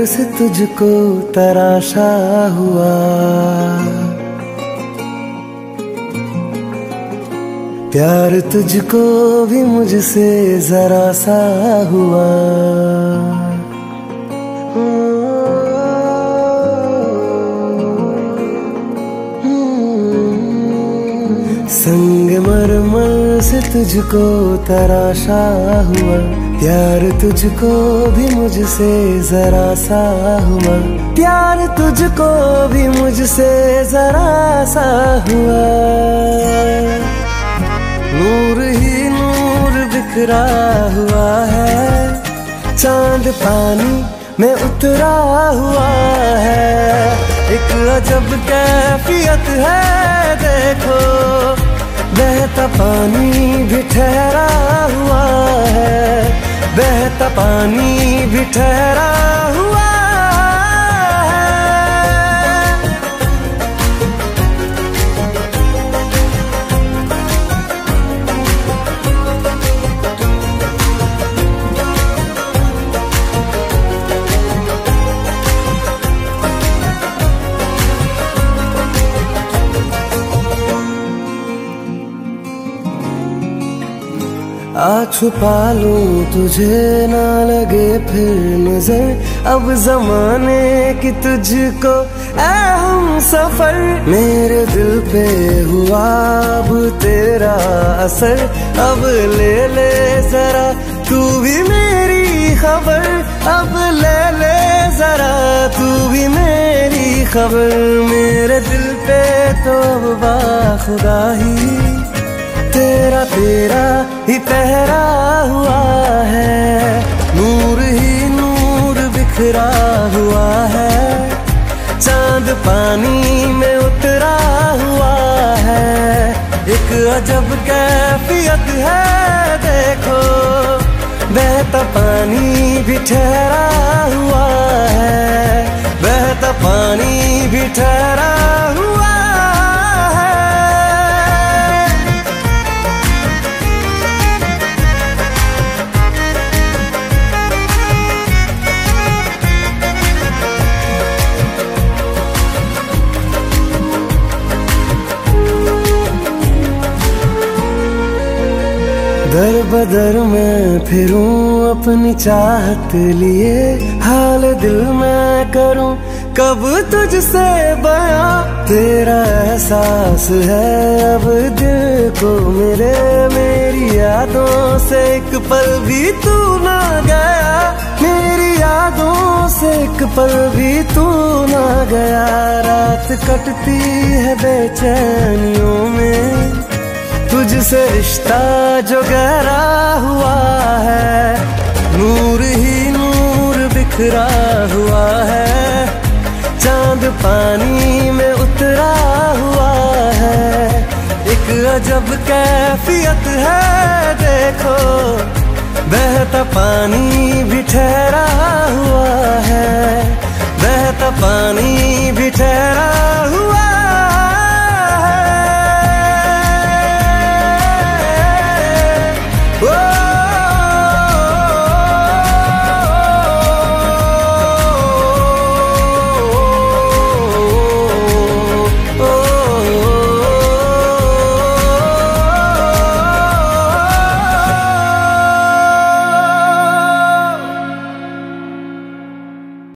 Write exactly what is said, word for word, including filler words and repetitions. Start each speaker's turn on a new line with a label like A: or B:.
A: से तुझको तराशा हुआ, प्यार तुझको भी मुझसे जरा सा हुआ। संगमरमर से तुझको तराशा हुआ, प्यार तुझको भी मुझसे जरा सा हुआ, प्यार तुझको भी मुझसे जरा सा हुआ। नूर ही नूर बिखरा हुआ है, चांद पानी में उतरा हुआ है। एक अजब कैफियत है देखो, बहता पानी भी ठहरा हुआ है, बहता पानी भी ठहरा हुआ है। आ छुपा लूं तुझे ना लगे फिर नजर, अब जमाने की तुझको ऐ हम सफर। मेरे दिल पे हुआ अब तेरा असर, अब ले ले जरा तू भी मेरी खबर, अब ले ले जरा तू भी मेरी खबर। मेरे दिल पे तो अब बाखुदा ही तेरा तेरा ही पहरा हुआ है। नूर ही नूर बिखरा हुआ है, चांद पानी में उतरा हुआ है। एक अजब कैफियत है देखो, बहता पानी भी ठहरा हुआ है, बहता पानी भी ठहरा हुआ। दर बदर मैं फिरूं अपनी चाहत लिए, हाल दिल मैं करूं कब तुझसे बयां। तेरा एहसास है अब दिल को मेरे, मेरी यादों से एक पल भी तू ना गया, मेरी यादों से एक पल भी तू ना गया। रात कटती है बेचैनियों में, तुझसे रिश्ता जो गहरा हुआ है। नूर ही नूर बिखरा हुआ है, चांद पानी में उतरा हुआ है। एक अजब कैफियत है देखो, बहता पानी भी ठहरा